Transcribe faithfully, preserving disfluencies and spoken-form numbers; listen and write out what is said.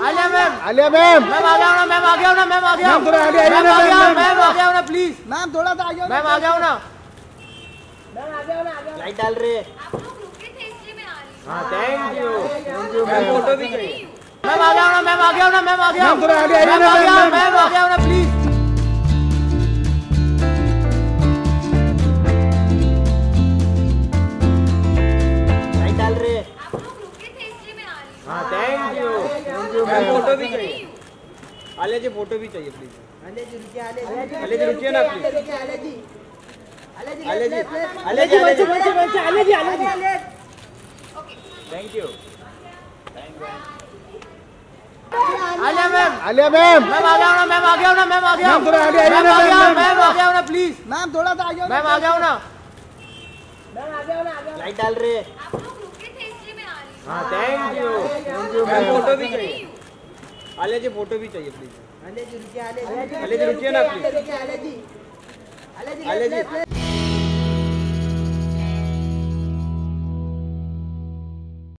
Alia ma'am, Alia ma'am, ma'am आ गया ना, मैम आ गया ना, मैम आ गया, मैम थोड़ा आगे आइए मैम ना, आ गया, मैम, मैम आ गया ना प्लीज, मैम थोड़ा सा आगे, मैम आ गया ना, मैम आ गया ना, आ गया। लाइट डाल रहे हैं। आप लोग रुके थे इसलिए मैं आ रही हूँ। हाँ thank you, thank you ma'am, photo भी चाहिए। मैम आ गया ना, मैम आ गया ना, मैम आ गया, मैम थोड़ा आगे आइए मैम ना, आ गया, मैम, मैम आ गया ना प्लीज। लाइट डाल रहे हैं। आप लोग रुके थे इसलिए मैं आ रही हूँ। हाँ thank you, thank you ma'am, photo भी चाहिए। आलिया जी फोटो भी चाहिए प्लीज। आलिया जी रुकिए, आलिया जी, आलिया जी रुकिए ना प्लीज। आलिया जी, आलिया जी, आलिया जी, आलिया जी, आलिया जी, बच्चे बच्चे बच्चे, Alia ji, Alia ji. Thank you. Alia ma'am, Alia ma'am, ma'am आ गया ना, मैम आ गया ना, मैम आ गया, मैम थोड़ा आगे आइए मैम ना, आ गया, मैम, मैम आ गया ना प्लीज, मैम थोड़ा सा आगे, मैम आ गया ना, मैम आ गया ना, आ गया। लाइट डाल रहे हैं। आप लोग रुके थे इसलिए मैं आ रही हूँ। हाँ thank you, thank you ma'am, photo भी चाहिए। आलिया जी फोटो भी चाहिए प्लीज। आलिया जी रुकिए, आलिया जी, आलिया जी रुकिए ना प्लीज। आलिया जी, आलिया जी, आलिया जी,